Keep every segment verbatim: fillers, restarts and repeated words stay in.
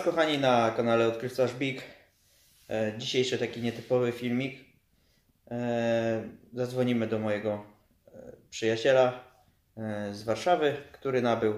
kochani na kanale Odkrywca Big. Dzisiejszy taki nietypowy filmik. Zadzwonimy do mojego przyjaciela z Warszawy, który nabył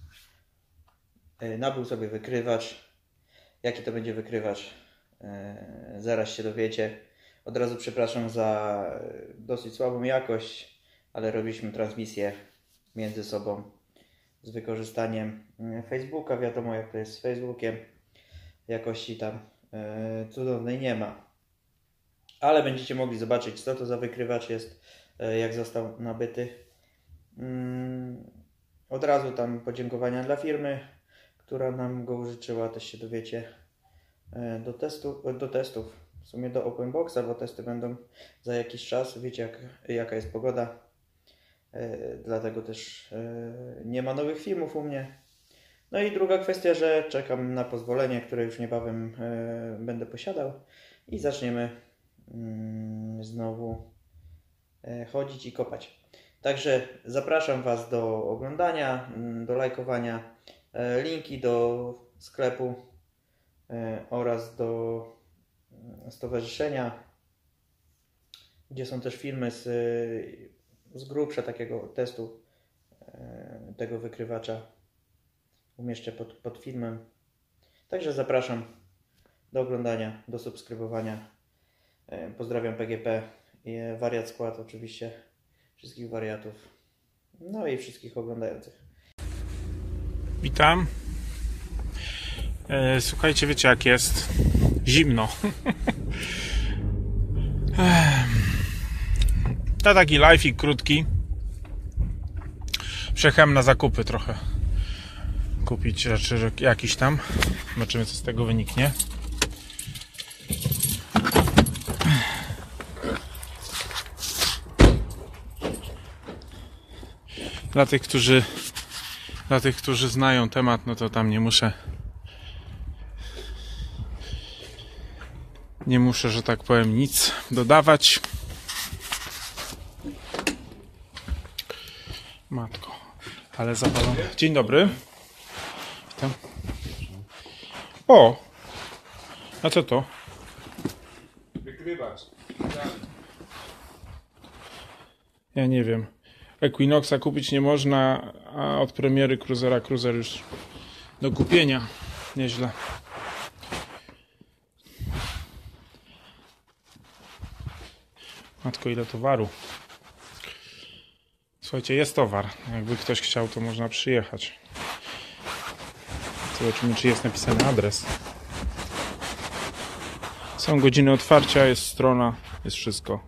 nabył sobie wykrywacz. Jaki to będzie wykrywacz? Zaraz się dowiecie. Od razu przepraszam za dosyć słabą jakość, ale robiliśmy transmisję między sobą z wykorzystaniem Facebooka. Wiadomo, jak to jest z Facebookiem. Jakości tam e, cudownej nie ma. Ale będziecie mogli zobaczyć, co to za wykrywacz jest, e, jak został nabyty. Mm, od razu tam podziękowania dla firmy, która nam go użyczyła. Też się dowiecie e, do, testu, do testów. W sumie do Open Boxa, bo testy będą za jakiś czas. Wiecie, jak, jaka jest pogoda. E, dlatego też e, nie ma nowych filmów u mnie. No i druga kwestia, że czekam na pozwolenie, które już niebawem e, będę posiadał i zaczniemy mm, znowu e, chodzić i kopać. Także zapraszam Was do oglądania, mm, do lajkowania, e, linki do sklepu e, oraz do stowarzyszenia, gdzie są też filmy z, z grubsza takiego testu e, tego wykrywacza. Umieszczę pod, pod filmem. Także zapraszam do oglądania, do subskrybowania. Pozdrawiam P G P i Wariat Skład oczywiście. Wszystkich wariatów. No i wszystkich oglądających. Witam. E, słuchajcie, wiecie jak jest? Zimno. To taki live'ik krótki. Przyjechałem na zakupy trochę. Kupić rzeczy jakiś tam. Zobaczymy, co z tego wyniknie. Dla tych, którzy dla tych, którzy znają temat, no to tam nie muszę nie muszę, że tak powiem, nic dodawać. Matko, ale zapalą. Dzień dobry. Witam. O! A co to? Wykrywacz. Ja nie wiem. Equinoxa kupić nie można, a od premiery Cruisera Cruiser już do kupienia. Nieźle. Matko, ile towaru. Słuchajcie, jest towar. Jakby ktoś chciał, to można przyjechać. Zobaczymy, czy jest napisany adres. Są godziny otwarcia, jest strona, jest wszystko.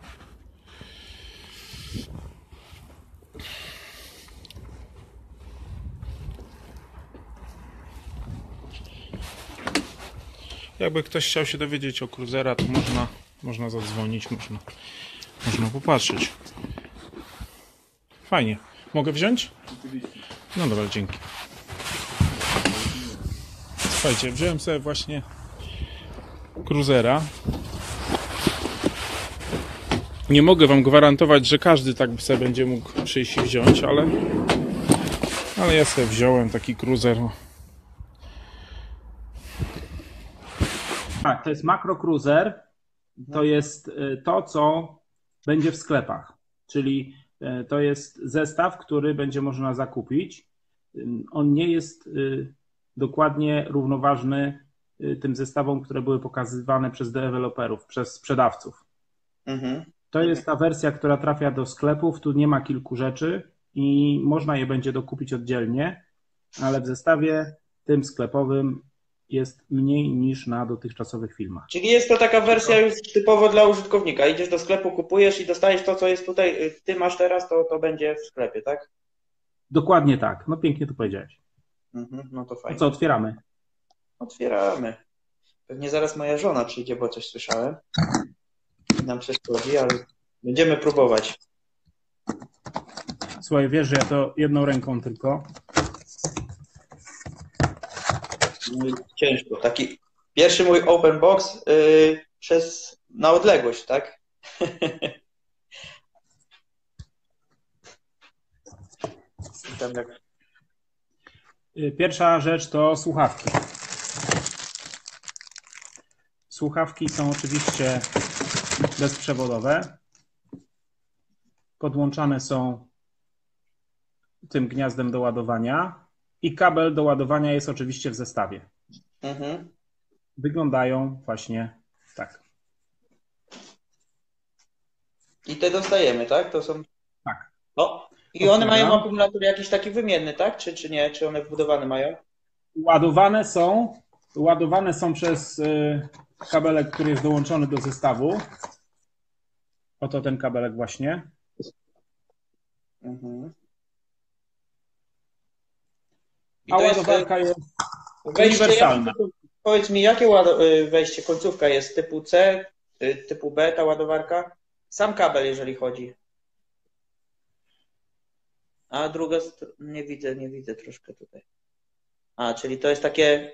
Jakby ktoś chciał się dowiedzieć o Cruisera, to można, można zadzwonić, można, można popatrzeć. Fajnie. Mogę wziąć? No dobra, dzięki. Słuchajcie, wziąłem sobie właśnie Cruisera. Nie mogę wam gwarantować, że każdy tak sobie będzie mógł przyjść i wziąć, ale ale ja sobie wziąłem taki Cruiser. Tak, to jest Macro Cruiser. To jest to, co będzie w sklepach. Czyli to jest zestaw, który będzie można zakupić. On nie jest dokładnie równoważny tym zestawom, które były pokazywane przez deweloperów, przez sprzedawców. Mhm. To jest ta wersja, która trafia do sklepów. Tu nie ma kilku rzeczy i można je będzie dokupić oddzielnie, ale w zestawie tym sklepowym jest mniej niż na dotychczasowych filmach. Czyli jest to taka wersja już typowo dla użytkownika. Idziesz do sklepu, kupujesz i dostajesz to, co jest tutaj, ty masz teraz, to, to będzie w sklepie, tak? Dokładnie tak. No pięknie to powiedziałeś. Mhm, no to fajnie. To co, otwieramy? Otwieramy. Pewnie zaraz moja żona przyjdzie, bo coś słyszałem. Nam przeszkodzi, ale będziemy próbować. Słuchaj, wiesz, że ja to jedną ręką tylko. Ciężko. Taki pierwszy mój open box yy, przez na odległość, tak? Pierwsza rzecz to słuchawki. Słuchawki są oczywiście bezprzewodowe. Podłączane są tym gniazdem do ładowania i kabel do ładowania jest oczywiście w zestawie. Mhm. Wyglądają właśnie tak. I te dostajemy, tak? To są... Tak. O, i one Otwieram. mają akumulator jakiś taki wymienny, tak? Czy, czy nie? Czy one wbudowane mają? Ładowane są, ładowane są przez y, kabelek, który jest dołączony do zestawu. Oto ten kabelek właśnie. Mhm. I A to jest, ładowarka jest wejście, uniwersalna. jakie- powiedz mi, jakie łado- y, wejście, końcówka jest typu C, y, typu B ta ładowarka? Sam kabel, jeżeli chodzi. A druga, str- nie widzę, nie widzę troszkę tutaj. A, czyli to jest takie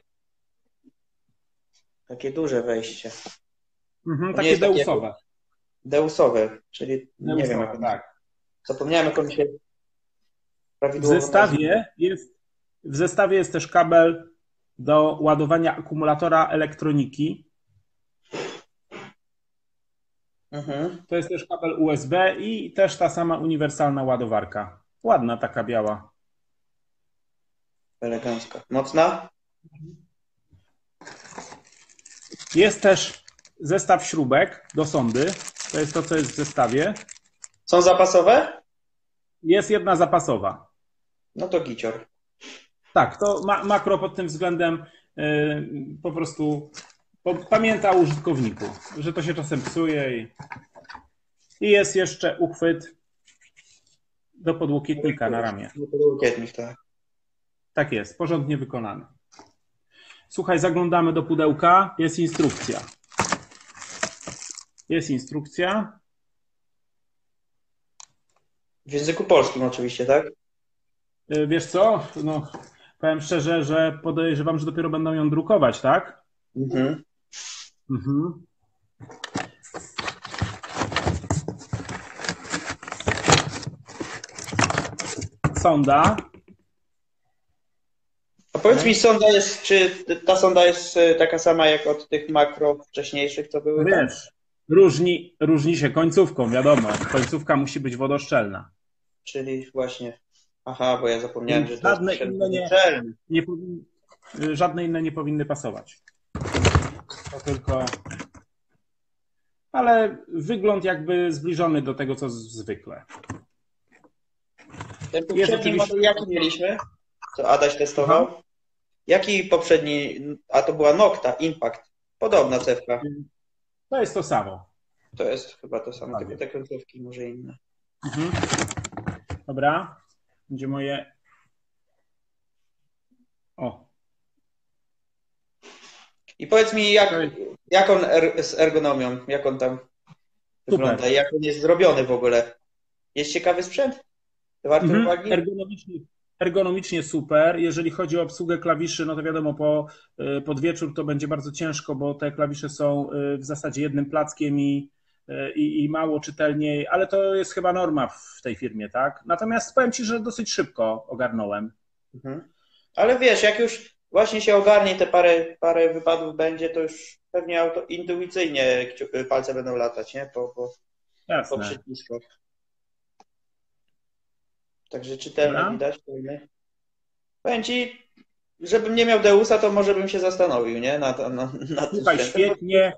takie duże wejście. Mhm, nie takie jest takie- deusowe. Deusowe, czyli nie wiem, Deusowe, jak on, tak. zapomniałem, jak on się W prawidłowo nazywa. zestawie jest, w zestawie jest też kabel do ładowania akumulatora elektroniki. Mhm. To jest też kabel U S B i też ta sama uniwersalna ładowarka. Ładna taka biała. Elegancka. Mocna? Jest też zestaw śrubek do sondy. To jest to, co jest w zestawie. Są zapasowe? Jest jedna zapasowa. No to gicior. Tak, to ma, makro pod tym względem yy, po prostu po, pamięta o użytkowniku, że to się czasem psuje. I, i jest jeszcze uchwyt do podłokietnika na ramię. No to łokietnik, tak. Tak jest, porządnie wykonany. Słuchaj, zaglądamy do pudełka. Jest instrukcja. Jest instrukcja. W języku polskim oczywiście, tak? Yy, Wiesz co? No, powiem szczerze, że podejrzewam, że dopiero będą ją drukować, tak? Mhm. Mhm. Sonda. A powiedz mi, sonda jest, czy ta sonda jest e, taka sama jak od tych makro wcześniejszych, co były tam? Wiesz, różni, różni się końcówką, wiadomo. Końcówka musi być wodoszczelna. Czyli właśnie, aha, bo ja zapomniałem, że to Żadne jest inne nie- czelny. Nie powin... Żadne inne nie powinny pasować. To tylko... Ale wygląd jakby zbliżony do tego, co z- zwykle. Ten Jest poprzedni oczywiście- model jaki mieliśmy? Co Adaś testował? Jaki poprzedni, a to była Nocta, Impact. Podobna cewka. To jest to samo. To jest chyba to samo, Dokładnie. tylko te końcówki może inne. Mhm. Dobra. Będzie moje... O. I powiedz mi, jak, Okej. jak on er, z ergonomią, jak on tam wygląda i jak on jest zrobiony w ogóle. Jest ciekawy sprzęt? Warto Mhm. uwagi? Ergonomicznie, ergonomicznie super. Jeżeli chodzi o obsługę klawiszy, no to wiadomo, po, y, pod wieczór to będzie bardzo ciężko, bo te klawisze są y, w zasadzie jednym plackiem i, y, i, i mało czytelniej, ale to jest chyba norma w tej firmie, tak? Natomiast powiem Ci, że dosyć szybko ogarnąłem. Mhm. Ale wiesz, jak już właśnie się ogarnie, te parę, parę wypadów będzie, to już pewnie auto, intuicyjnie kciu- palce będą latać, nie? Po, po, po Jasne. przyciskach. Także czytelne Dobra. widać. Fajne. Powiem Ci, żebym nie miał Deusa, to może bym się zastanowił, nie? Na, na, na tym Słuchaj, sprzętem. świetnie,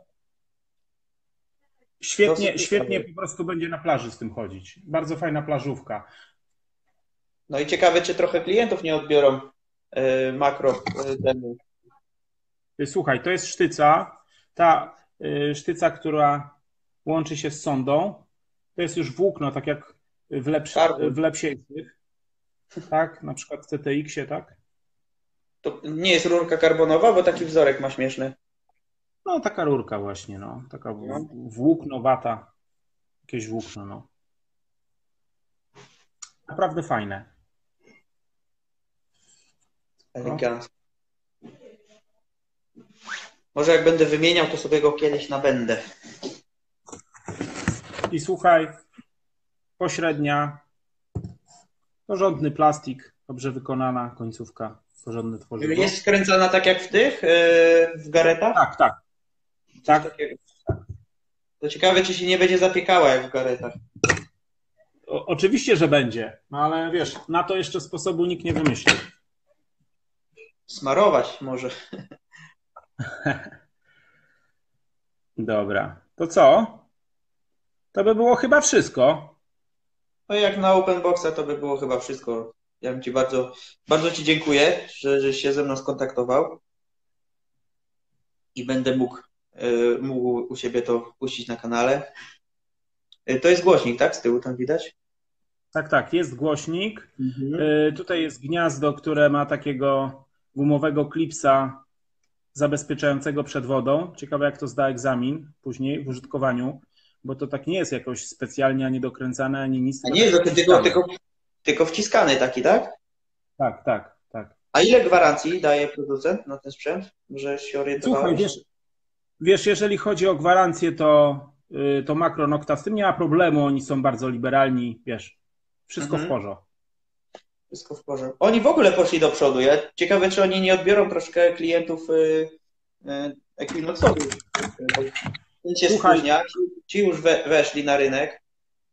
świetnie, Dosyć świetnie ciekawy. po prostu będzie na plaży z tym chodzić. Bardzo fajna plażówka. No i ciekawe, czy trochę klientów nie odbiorą y, makro y, temu. Słuchaj, to jest sztyca. Ta y, sztyca, która łączy się z sondą, to jest już włókno, tak jak w, lepszy, Karbon. w lepsiejszych. Tak, na przykład w C T X-ie, tak? To nie jest rurka karbonowa, bo taki wzorek ma śmieszny. No, taka rurka właśnie, no. Taka w- włóknowata. Jakieś włókno, no. Naprawdę fajne. Elegancko. Może jak będę wymieniał, to sobie go kiedyś nabędę. I słuchaj, pośrednia, porządny plastik, dobrze wykonana końcówka, porządne tworzywo. Jest skręcana tak jak w tych, yy, w garetach? Tak, tak. Coś Tak. takiego. To ciekawe, czy się nie będzie zapiekała jak w garetach. O, oczywiście, że będzie, no ale wiesz, na to jeszcze sposobu nikt nie wymyślił. Smarować może. Dobra, to co? To by było chyba wszystko. No jak na Open Boxa to by było chyba wszystko. Ja bym Ci bardzo, bardzo Ci dziękuję, że, żeś się ze mną skontaktował i będę mógł, y, mógł u siebie to puścić na kanale. Y, to jest głośnik, tak? Z tyłu tam widać? Tak, tak, jest głośnik. Mhm. Y, tutaj jest gniazdo, które ma takiego gumowego klipsa zabezpieczającego przed wodą. Ciekawe, jak to zda egzamin później w użytkowaniu, bo to tak nie jest jakoś specjalnie ani dokręcane, ani nic. A tylko nie, tak tylko, jest tylko, wciskane. tylko, tylko wciskany taki, tak? Tak, tak, tak. A ile gwarancji daje producent na ten sprzęt? Że się orientowałeś? Słuchaj, wiesz, wiesz, jeżeli chodzi o gwarancję, to, y, to Makro Nokta z tym nie ma problemu, oni są bardzo liberalni, wiesz, wszystko Mhm. w porządku. Wszystko w porządku. Oni w ogóle poszli do przodu. Ja ciekawe, czy oni nie odbiorą troszkę klientów y, y, Equinoxowych. Ten się Słuchaj. spóźnia, ci, ci już we, weszli na rynek.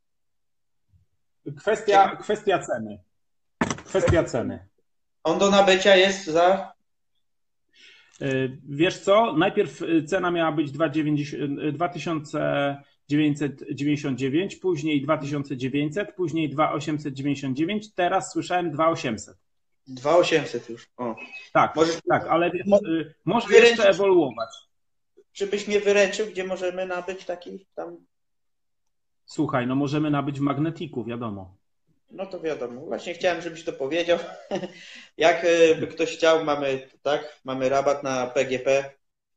Kwestia, kwestia ceny. Kwestia ceny. On do nabycia jest za... Y, Wiesz co, najpierw y, cena miała być dwa tysiące dziewięćset dziewięćdziesiąt dziewięć, później dwa tysiące dziewięćset, później dwa tysiące osiemset dziewięćdziesiąt dziewięć, teraz słyszałem dwa tysiące osiemset. dwa tysiące osiemset już. O. Tak, Możesz, tak, ale wiesz, y, może wyręczyć- jeszcze ewoluować. Czy byś mnie wyręczył, gdzie możemy nabyć taki tam... Słuchaj, no możemy nabyć w Magnetiku, wiadomo. No to wiadomo. Właśnie chciałem, żebyś to powiedział. Jak y, by ktoś chciał, mamy tak, mamy rabat na P G P.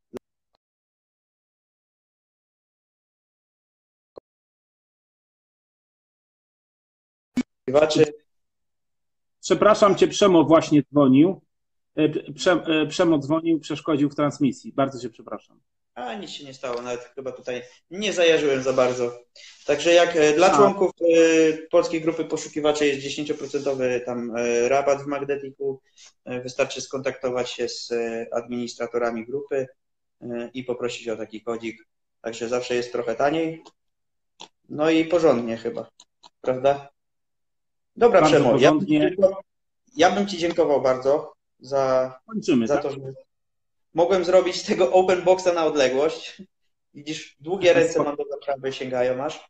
Poszukiwaczy. Przepraszam cię, Przemo właśnie dzwonił. E, Prze, e, Przemo dzwonił, przeszkodził w transmisji. Bardzo cię przepraszam. A nic się nie stało, nawet chyba tutaj nie zajarzyłem za bardzo. Także jak e, dla A. członków e, Polskiej Grupy Poszukiwaczy jest dziesięć procent tam e, rabat w Magnetiku, e, wystarczy skontaktować się z e, administratorami grupy e, i poprosić o taki kodzik. Także zawsze jest trochę taniej. No i porządnie chyba, prawda? Dobra, Bardzo Przemo, ja bym, ci porządnie. dziękował- ja bym Ci dziękował bardzo za, Kończymy, za tak? to, że mogłem zrobić z tego open boxa na odległość. Widzisz, długie ręce mam do naprawy, sięgają aż.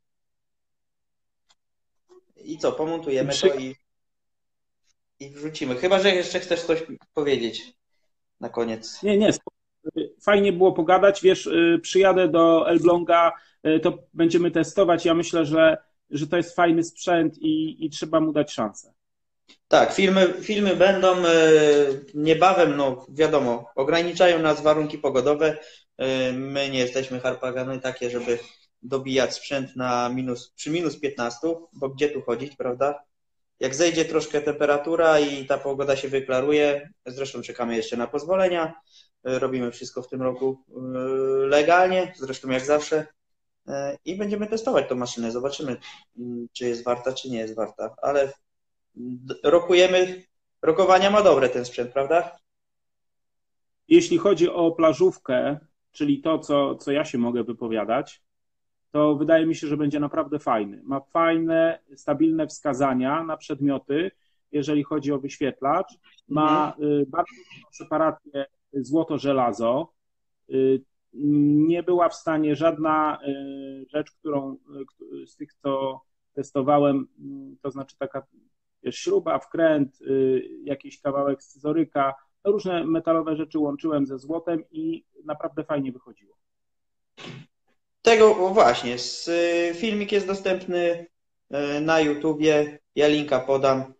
I co, pomontujemy to i, i wrzucimy. Chyba, że jeszcze chcesz coś powiedzieć na koniec. Nie, nie. Fajnie było pogadać. Wiesz, y, przyjadę do Elbląga, y, to będziemy testować. Ja myślę, że, że to jest fajny sprzęt i, i trzeba mu dać szansę. Tak, filmy, filmy będą e, niebawem, no wiadomo, ograniczają nas warunki pogodowe. E, my nie jesteśmy harpagany takie, żeby dobijać sprzęt na minus, przy minus piętnaście, bo gdzie tu chodzić, prawda? Jak zejdzie troszkę temperatura i ta pogoda się wyklaruje, zresztą czekamy jeszcze na pozwolenia, e, robimy wszystko w tym roku e, legalnie, zresztą jak zawsze, e, i będziemy testować tą maszynę, zobaczymy, m, czy jest warta, czy nie jest warta, ale rokujemy, rokowania ma dobre ten sprzęt, prawda? Jeśli chodzi o plażówkę, czyli to, co, co ja się mogę wypowiadać, to wydaje mi się, że będzie naprawdę fajny. Ma fajne, stabilne wskazania na przedmioty, jeżeli chodzi o wyświetlacz. Ma y, bardzo dobrą separację złoto-żelazo. Y, Nie była w stanie żadna y, rzecz, którą y, z tych, co testowałem, y, to znaczy taka wiesz, śruba, wkręt, y, jakiś kawałek scyzoryka, no różne metalowe rzeczy łączyłem ze złotem i naprawdę fajnie wychodziło. Tego o właśnie, z, y, filmik jest dostępny y, na YouTubie, ja linka podam y,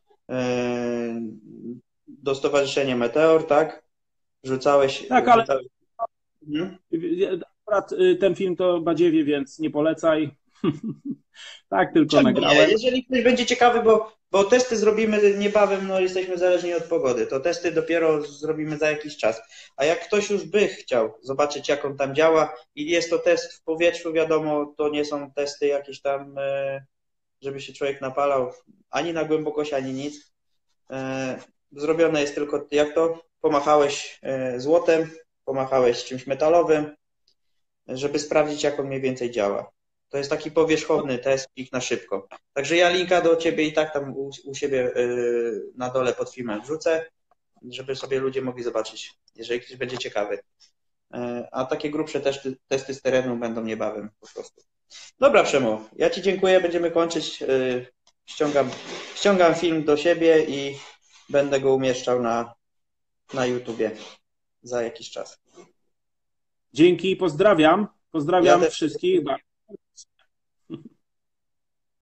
do Stowarzyszenia Meteor, tak? Wrzucałeś... Tak, ale wrzucałeś... Mhm. akurat y, ten film to badziewie, więc nie polecaj. Tak, tylko Czemu nie? nagrałem. Jeżeli ktoś będzie ciekawy, bo, bo testy zrobimy niebawem, no jesteśmy zależni od pogody, to testy dopiero zrobimy za jakiś czas. A jak ktoś już by chciał zobaczyć, jak on tam działa i jest to test w powietrzu, wiadomo, to nie są testy jakieś tam, e, żeby się człowiek napalał ani na głębokość, ani nic. E, Zrobione jest tylko, jak to? Pomachałeś e, złotem, pomachałeś czymś metalowym, żeby sprawdzić, jak on mniej więcej działa. To jest taki powierzchowny testik na szybko. Także ja linka do Ciebie i tak tam u, u siebie yy, na dole pod filmem wrzucę, żeby sobie ludzie mogli zobaczyć, jeżeli ktoś będzie ciekawy. Yy, a takie grubsze testy, testy z terenu będą niebawem po prostu. Dobra, Przemo, ja Ci dziękuję, będziemy kończyć. Yy, ściągam, ściągam film do siebie i będę go umieszczał na, na YouTubie za jakiś czas. Dzięki, pozdrawiam. Pozdrawiam Ja też- wszystkich.